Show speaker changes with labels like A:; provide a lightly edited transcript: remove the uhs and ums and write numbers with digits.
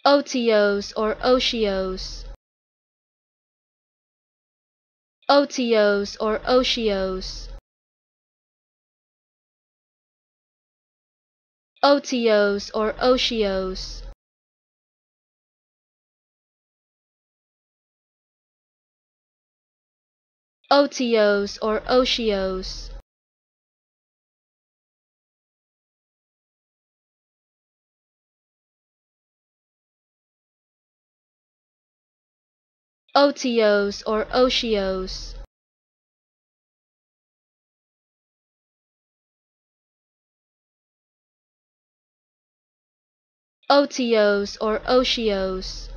A: Otiose or Otiose. Otiose or Otiose. Otiose or Otiose. Otiose or Otiose. Otiose or Otiose. Otiose or Otiose.